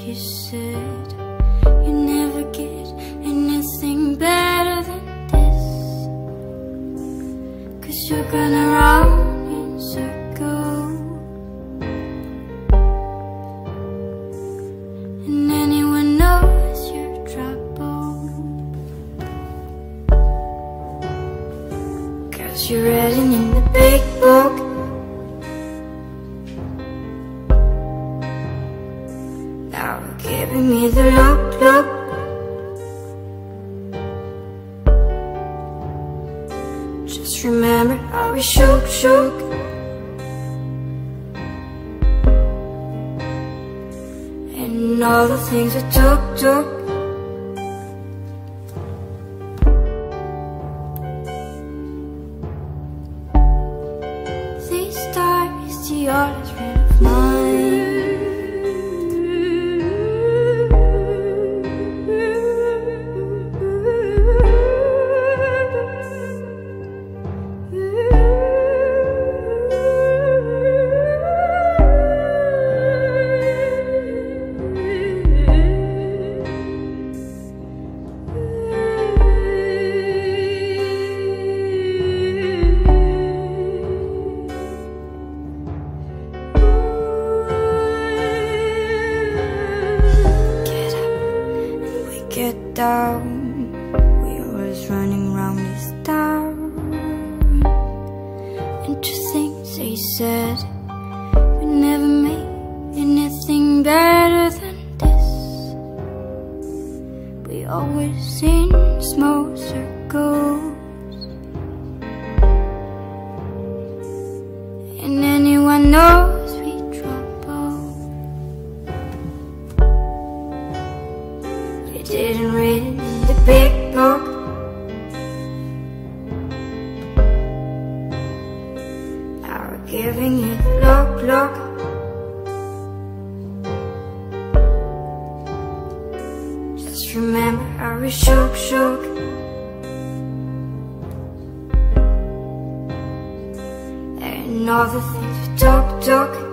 you said you never get anything better than this, 'cause you're gonna run in circles, and anyone knows your trouble, 'cause you're writing in the big book. Now giving me the look. Just remember how we shook, and all the things we took. These stars, the oldest friend of mine. Get down, we always running round this town, and to things they said, we never made anything better than this. We always in small circles, and anyone knows we trouble. Didn't read it in the big book. Now we're giving you the look. Just remember how we shook, and all the things we took.